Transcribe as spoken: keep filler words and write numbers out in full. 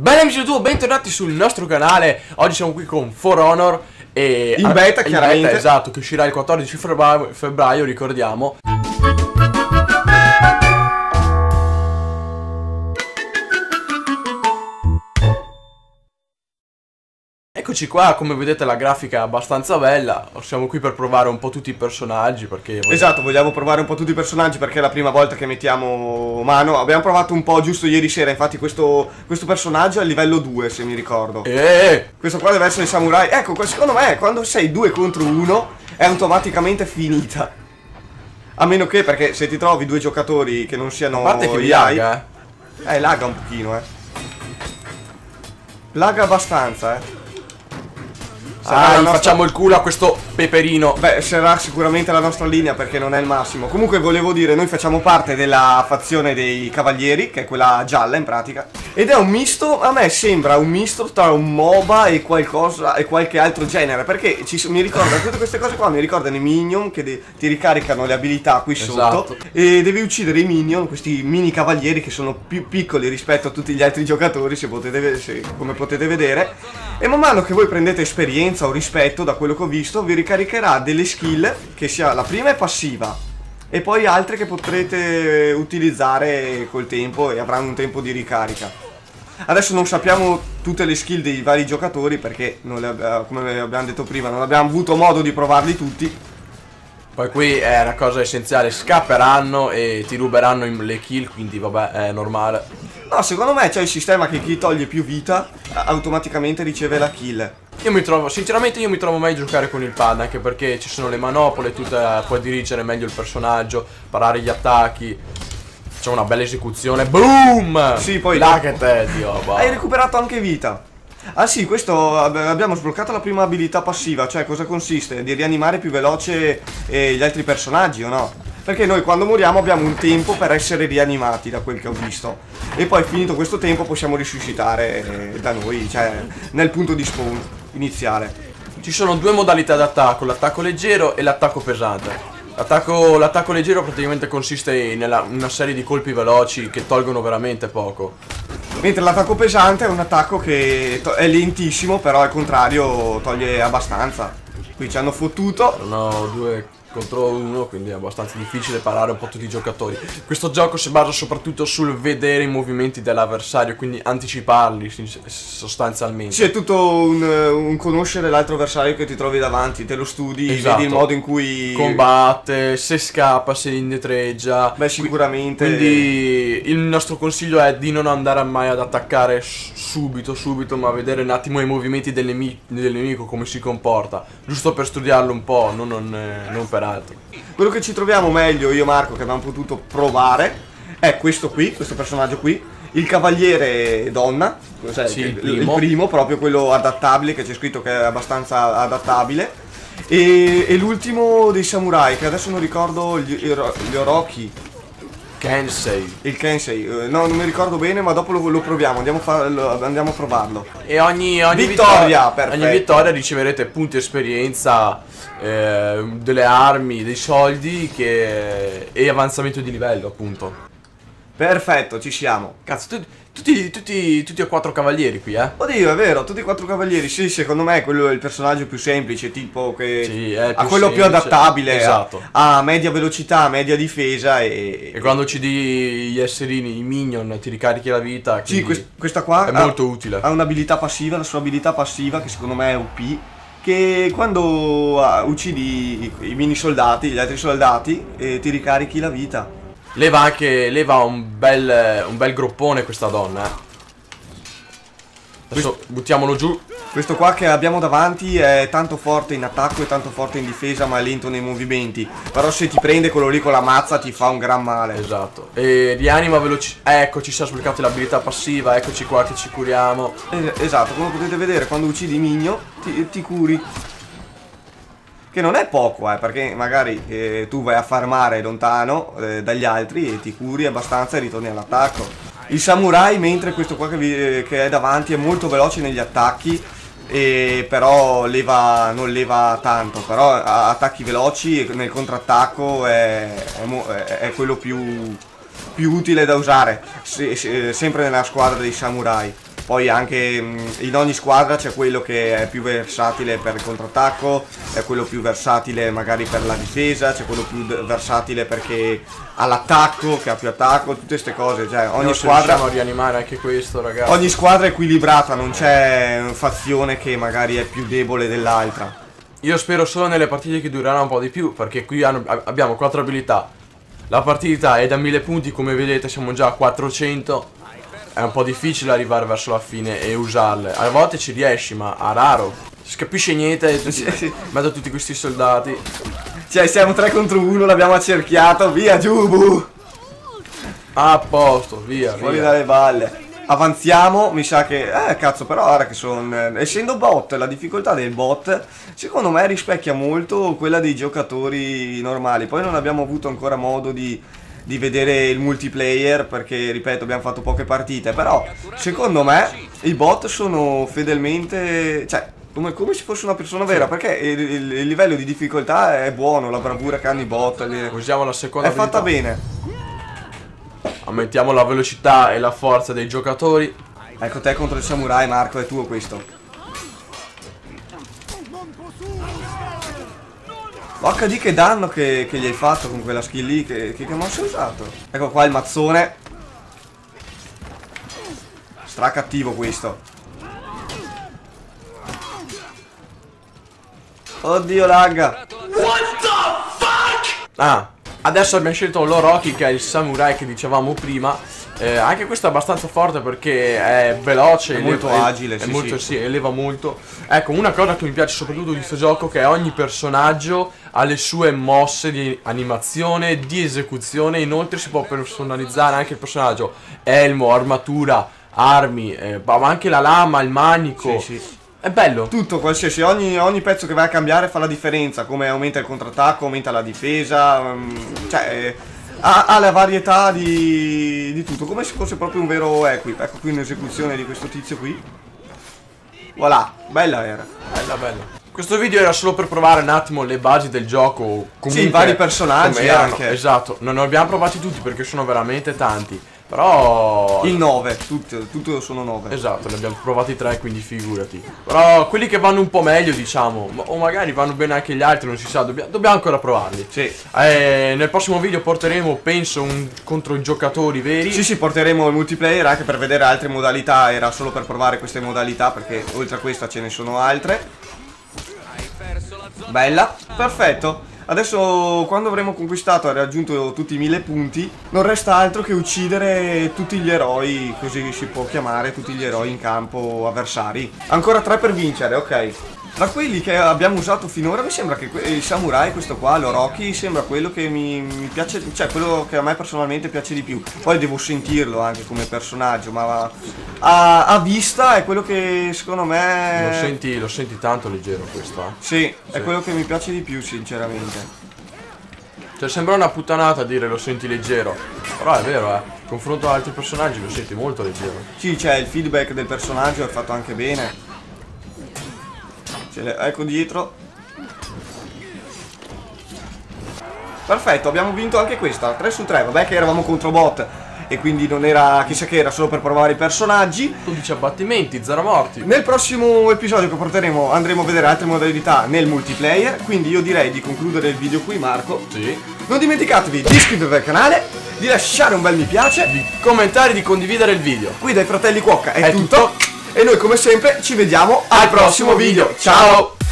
Bene amici di YouTube, bentornati sul nostro canale. Oggi siamo qui con For Honor e in beta, in chiaramente beta, esatto, che uscirà il quattordici febbraio, febbraio ricordiamo. Eccoci qua, come vedete la grafica è abbastanza bella. Siamo qui per provare un po' tutti i personaggi perché vogliamo... Esatto, vogliamo provare un po' tutti i personaggi perché è la prima volta che mettiamo mano. Abbiamo provato un po' giusto ieri sera, infatti questo, questo personaggio è a livello due, se mi ricordo. Eeeh! Questo qua deve essere il samurai. Ecco, secondo me quando sei due contro uno è automaticamente finita. A meno che, perché se ti trovi due giocatori che non siano... A parte che gli laga, eh. Eh, laga un pochino, eh. Laga abbastanza, eh. Ah, nostra... facciamo il culo a questo peperino. Beh, sarà sicuramente la nostra linea perché non è il massimo. Comunque volevo dire, noi facciamo parte della fazione dei cavalieri, che è quella gialla in pratica. Ed è un misto, a me sembra un misto tra un MOBA e qualcosa e qualche altro genere. Perché ci, mi ricorda, tutte queste cose qua mi ricordano i minion che de, ti ricaricano le abilità qui sotto. Esatto. E devi uccidere i minion, questi mini cavalieri che sono più piccoli rispetto a tutti gli altri giocatori, se potete, se, come potete vedere. E man mano che voi prendete esperienza o rispetto, da quello che ho visto, vi ricaricherà delle skill, che sia la prima è passiva e poi altre che potrete utilizzare col tempo e avranno un tempo di ricarica. Adesso non sappiamo tutte le skill dei vari giocatori perché non le, come abbiamo detto prima non abbiamo avuto modo di provarli tutti. Poi qui è una cosa essenziale, scapperanno e ti ruberanno le kill, quindi vabbè, è normale. No, secondo me c'è il sistema che chi toglie più vita automaticamente riceve la kill. Io mi trovo, sinceramente io mi trovo meglio a giocare con il pad, anche perché ci sono le manopole, tutta, puoi dirigere meglio il personaggio, parare gli attacchi. C'è una bella esecuzione, boom! Sì, poi là che te, Dio, boh. Hai recuperato anche vita. Ah sì, questo abbiamo sbloccato la prima abilità passiva, cioè cosa consiste? Di rianimare più veloce eh, gli altri personaggi o no? Perché noi quando moriamo abbiamo un tempo per essere rianimati, da quel che ho visto. E poi finito questo tempo possiamo risuscitare eh, da noi, cioè nel punto di spawn iniziale. Ci sono due modalità d'attacco, l'attacco leggero e l'attacco pesante. L'attacco leggero praticamente consiste in una, una serie di colpi veloci che tolgono veramente poco. Mentre l'attacco pesante è un attacco che è lentissimo, però al contrario toglie abbastanza. Qui ci hanno fottuto. Sono due contro uno, quindi è abbastanza difficile parare un po' tutti i giocatori. Questo gioco si basa soprattutto sul vedere i movimenti dell'avversario, quindi anticiparli sostanzialmente. Sì, è tutto un, un conoscere l'altro avversario che ti trovi davanti, te lo studi, esatto. Vedi il modo in cui combatte, se scappa, se indietreggia. Beh, sicuramente. Quindi il nostro consiglio è di non andare mai ad attaccare subito, subito, ma vedere un attimo i movimenti del, nemico, del nemico, come si comporta, giusto per studiarlo un po', non, non, non per altro. Quello che ci troviamo meglio, io e Marco, che abbiamo potuto provare, è questo qui, questo personaggio qui, il cavaliere donna, cioè sì, il, il, primo. il primo, proprio quello adattabile, che c'è scritto che è abbastanza adattabile, e, e l'ultimo dei samurai, che adesso non ricordo, gli, gli Orochi. Kensei. Il Kensei, no, non mi ricordo bene, ma dopo lo, lo proviamo, andiamo a, far, lo, andiamo a provarlo. E ogni, ogni vittoria, vittoria, ogni vittoria riceverete punti esperienza, eh, delle armi, dei soldi che, e avanzamento di livello, appunto. Perfetto, ci siamo. Cazzo, tu, tutti, tutti, tutti e quattro cavalieri qui, eh? Oddio, è vero, tutti e quattro cavalieri. Sì, secondo me quello è il personaggio più semplice, tipo che sì, è più a quello semplice, più adattabile, esatto. a, a media velocità, media difesa e... E quando ci di gli esserini, i minion, ti ricarichi la vita. Sì, quest questa qua è ha, molto utile. Ha un'abilità passiva, la sua abilità passiva, che secondo me è O P, che quando uh, uccidi i, i mini soldati, gli altri soldati, eh, ti ricarichi la vita. Leva anche, leva un bel, un bel groppone questa donna, eh. Adesso questo, buttiamolo giù. Questo qua che abbiamo davanti è tanto forte in attacco e tanto forte in difesa, ma è lento nei movimenti. Però se ti prende quello lì con la mazza ti fa un gran male. Esatto. E rianima veloci. Ecco, ci siamo sbloccati l'abilità passiva, eccoci qua che ci curiamo. Es esatto, come potete vedere quando uccidi Migno ti, ti curi. Che non è poco, eh, perché magari eh, tu vai a farmare lontano eh, dagli altri e ti curi abbastanza e ritorni all'attacco. Il samurai, mentre questo qua che, vi, eh, che è davanti è molto veloce negli attacchi, e però leva, non leva tanto, però ha attacchi veloci e nel contrattacco è, è, è quello più, più utile da usare, se, se, sempre nella squadra dei samurai. Poi anche mh, in ogni squadra c'è quello che è più versatile per il contrattacco, è quello più versatile magari per la difesa, c'è quello più versatile perché ha l'attacco, che ha più attacco, tutte queste cose, cioè ogni Noi squadra riusciamo a rianimare anche questo, ragazzi. ogni squadra è equilibrata, non c'è una fazione che magari è più debole dell'altra. Io spero solo nelle partite che dureranno un po' di più, perché qui hanno, abbiamo quattro abilità. La partita è da mille punti, come vedete siamo già a quattrocento. È un po' difficile arrivare verso la fine e usarle. A volte ci riesci, ma a raro. Si capisce niente e tutti, in mezzo a tutti questi soldati. Cioè siamo tre contro uno, l'abbiamo accerchiato, via Giubu! A posto, via, Fuori via. dalle balle. Avanziamo, mi sa che... Eh cazzo, però ora che sono... Eh, essendo bot, la difficoltà del bot secondo me rispecchia molto quella dei giocatori normali. Poi non abbiamo avuto ancora modo di, di vedere il multiplayer perché, ripeto, abbiamo fatto poche partite. Però secondo me i bot sono fedelmente... Cioè, come, come se fosse una persona vera, perché il, il, il livello di difficoltà è buono, la bravura che hanno i bot. Le... Usiamo la seconda È fatta abilità. bene. Aumentiamo la velocità e la forza dei giocatori. Ecco te contro il samurai, Marco, è tuo questo. H D che danno che, che gli hai fatto con quella skill lì, che, che, che mossa hai usato? Ecco qua il mazzone. Stra cattivo questo. Oddio lagga. Ah, adesso abbiamo scelto l'Orochi, che è il samurai che dicevamo prima. Eh, anche questo è abbastanza forte perché è veloce, È molto eleva- agile, è sì, molto, sì. sì, eleva molto. Ecco, una cosa che mi piace soprattutto di questo gioco è che ogni personaggio ha le sue mosse di animazione, di esecuzione. Inoltre si può personalizzare anche il personaggio, elmo, armatura, armi, eh, ma anche la lama, il manico. Sì, sì. È bello. Tutto, qualsiasi, ogni, ogni pezzo che vai a cambiare fa la differenza, come aumenta il contrattacco, aumenta la difesa, um, cioè eh, ha, ha la varietà di, di tutto, come se fosse proprio un vero equip. Ecco qui un'esecuzione di questo tizio qui. Voilà, bella era. Bella, bella. Questo video era solo per provare un attimo le basi del gioco. Comunque, Sì, i vari personaggi come erano. anche. Esatto, non ne abbiamo provati tutti perché sono veramente tanti. Però Il nove, tutto, tutto sono nove. esatto, ne abbiamo provati tre, quindi figurati. Però quelli che vanno un po' meglio, diciamo, ma- o magari vanno bene anche gli altri, non si sa, dobbia- dobbiamo ancora provarli. Sì. Eh, nel prossimo video porteremo, penso, un contro i giocatori veri. Sì, sì, porteremo il multiplayer anche per vedere altre modalità, era solo per provare queste modalità perché oltre a questa ce ne sono altre. Bella, perfetto. Adesso quando avremo conquistato e raggiunto tutti i mille punti non resta altro che uccidere tutti gli eroi, così si può chiamare, tutti gli eroi in campo avversari. Ancora tre per vincere, ok. Tra quelli che abbiamo usato finora mi sembra che il samurai, questo qua, l'Orochi, sembra quello che mi, mi piace, cioè quello che a me personalmente piace di più. Poi devo sentirlo anche come personaggio, ma a, a vista è quello che secondo me... Lo senti, lo senti tanto leggero questo, eh? Sì, è Sì. quello che mi piace di più sinceramente. Cioè sembra una puttanata dire lo senti leggero. Però è vero, eh. Confronto ad altri personaggi lo senti molto leggero. Sì, c'è il feedback del personaggio, è fatto anche bene. Ce l'è- ecco dietro. Perfetto, abbiamo vinto anche questa, tre su tre. Vabbè che eravamo contro bot e quindi non era chissà che, era solo per provare i personaggi. dodici abbattimenti, zero morti. Nel prossimo episodio che porteremo andremo a vedere altre modalità nel multiplayer. Quindi io direi di concludere il video qui, Marco. Sì. Non dimenticatevi di iscrivervi al canale, di lasciare un bel mi piace. Di commentare e di condividere il video. Qui dai fratelli Cuocca è, È tutto. tutto. E noi come sempre ci vediamo al, Al prossimo video. Ciao.